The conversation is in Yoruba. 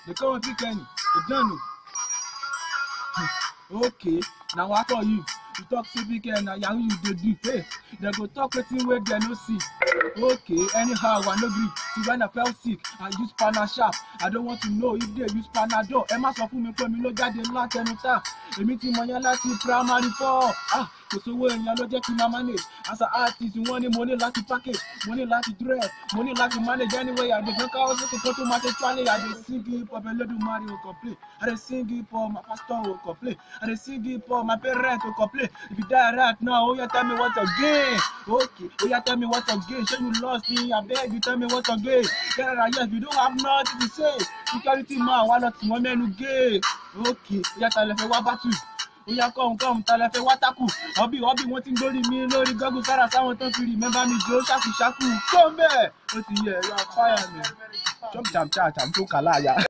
They come and pick any. They don't know. Okay, now what for you? You talk say weekend na yahoo you dey do. Hey, they go talk wetin wey dem no see. Okay, anyhow I no gree. See when I fell sick, I use Panasharp. I don't want to know if they use Panadol. Ẹ má sọ fún mi pé mi ló jáde ńlá tẹnu tá. Èmi ti mọ̀ yẹn láti primary 4. Kò sówó èèyàn ló jẹ́ kí n máa manage. As an artist, wọ́n ní mo ní láti package, mo ní láti dress, mo ní láti manage anyway. I dey gbọ́n káwọ́ sókè kó tó máa ṣe tuwálé. I dey sing hip hop, Elédùmarè ò complain. I dey sing hip hop, my pastor ò complain. I dey sing hip hop, my parents ò complain. If you die right now, oh yeah, tell me what again. Okay, oh yeah, tell me what again. Show you lost me, I beg you, tell me what again. Get out of here if you don't have nothing to say. Security man, why not one man who gay? Okay, oh yeah, tell me what battle. Oh yeah, come, tell me what taku. Hobby, wanting glory me, Lord, Google Sarah, someone to remember me, Joe Shaku. Come here. What's here? You are fire, man. Jump, jam, chat, I'm too kalaya.